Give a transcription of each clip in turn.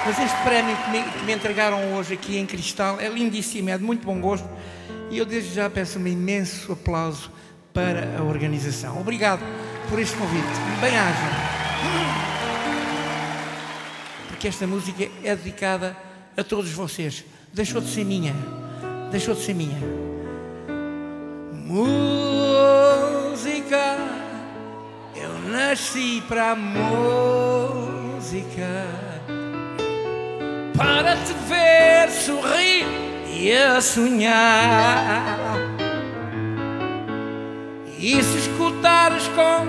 Mas este prémio que me entregaram hoje aqui em cristal é lindíssimo, é de muito bom gosto. E eu desde já peço um imenso aplauso para a organização. Obrigado por este convite. Bem-aja. Porque esta música é dedicada a todos vocês. Deixou de ser minha. Deixou de ser minha. Música, eu nasci para a música, para te ver sorrir e a sonhar. E se escutares com,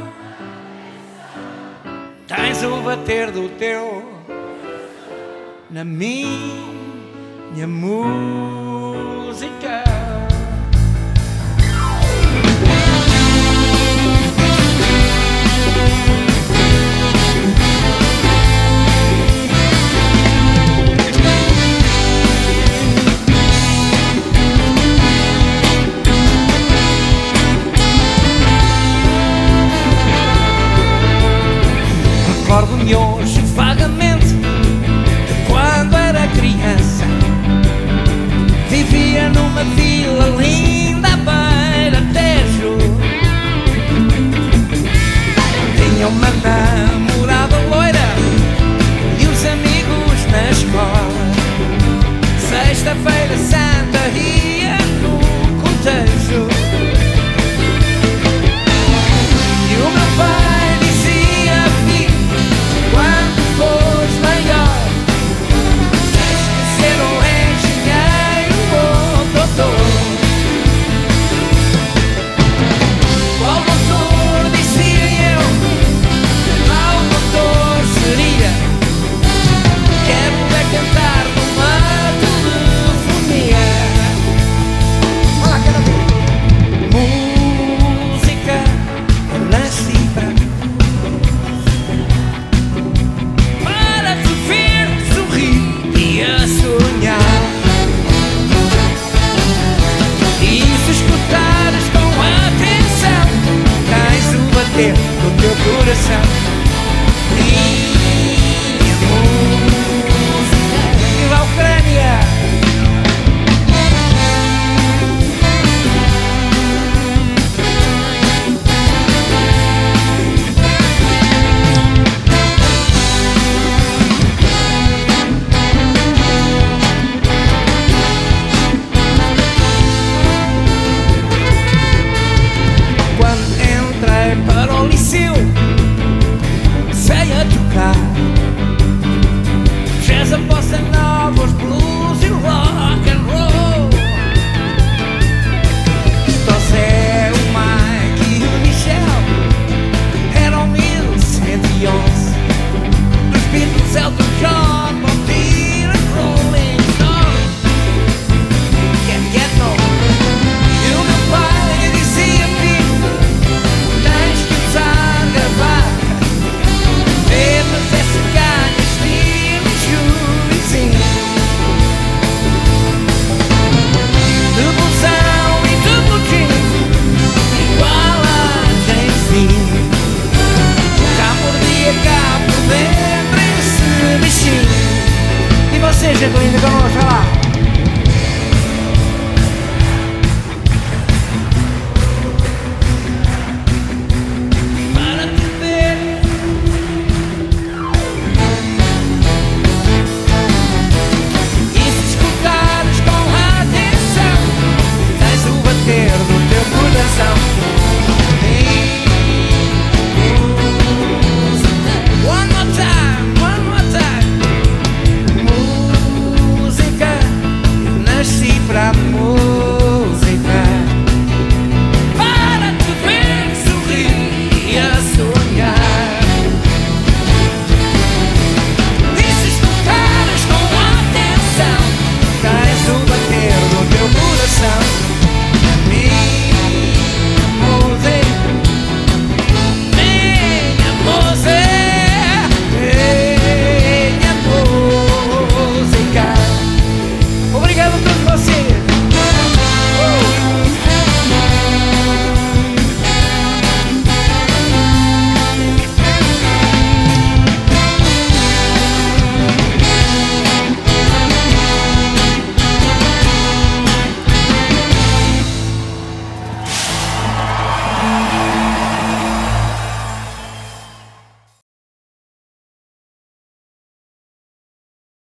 tens o bater do teu na minha música. Recordo-me hoje vagamente de quando era criança. Vivia numa vila linda à beira Tejo. Tinha uma namorada loira e os amigos na escola. Sexta-feira santa ia no cortejo. E o meu pai dizia: filho, quando fores maior, tens que ser um engenheiro ou doutor. Qual doutor, dizia eu, qual doutor seria? Quero é cantar numa telefonia. Olá, quero ver. Música, eu nasci para te ver sorrir e a sonhar. E se escutares com atenção, tens o bater do teu coração. Minha música, viva a Ucrânia! Para o liceu, sei a tocar jazz, a bossa nova, os blues e o rock and roll. Então Zé, o Mike e o Michel eram 1111. Dos Beatles, Elton John, Bob Dylan, Rolling Stones, Can't Get No. E o meu pai dizia: filho, tens que usar gravata, bebas essa canha, estilo Julizinho, de blusão e de blue jeans, igual a Jamesinho. Já mordia cá por dentro esse bichinho. E você, gente linda, como vai lá?